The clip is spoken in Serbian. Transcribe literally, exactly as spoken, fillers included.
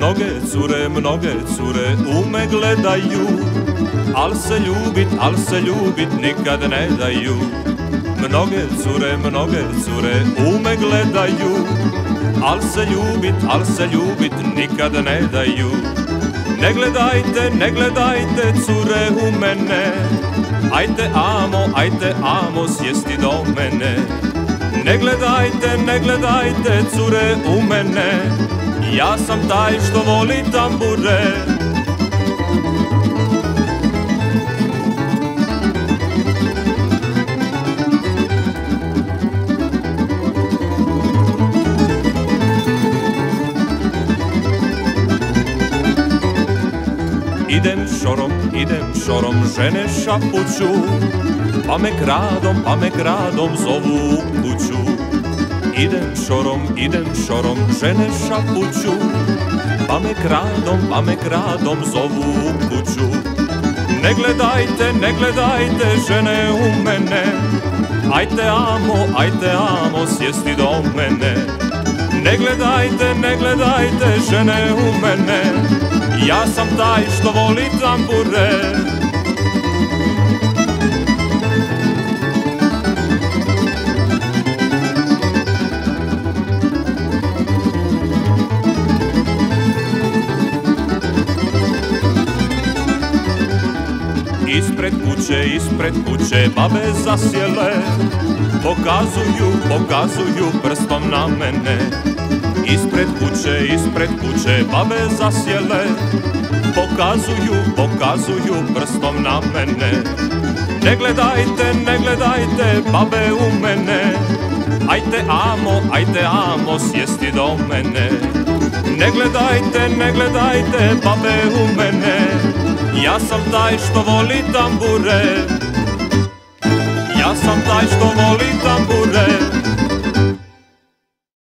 Mnoge cure, mnoge cure u me gledaju, al se ljubit, al se ljubit nikad ne daju. Mnoge cure, mnoge cure u me gledaju, al se ljubit, al se ljubit nikad ne daju. Ne gledajte, ne gledajte cure u mene, ajte amo, ajte amo sjesti do mene. Ne gledajte, ne gledajte cure u mene, ja sam taj što voli tambure. Idem šorom, idem šorom, žene šapuću, pa me kradom, pa me kradom zovu u kuću. Idem šorom, idem šorom, žene šapuću, pa me kradom, pa me kradom zovu u kuću. Ne gledajte, ne gledajte žene u mene, ajte amo, ajte amo sjesti do mene. Ne gledajte, ne gledajte žene u mene, ja sam taj što voli tambure. Ispred kuće, ispred kuće babe zasjele, pokazuju, pokazuju prstom na mene. Ispred kuće, ispred kuće babe zasjele, pokazuju, pokazuju prstom na mene. Ne gledajte, ne gledajte babe u mene, ajte amo, ajte amo sjesti do mene. Ne gledajte, ne gledajte babe u mene, ja sam taj što voli tambure. Ja sam taj što voli tambure.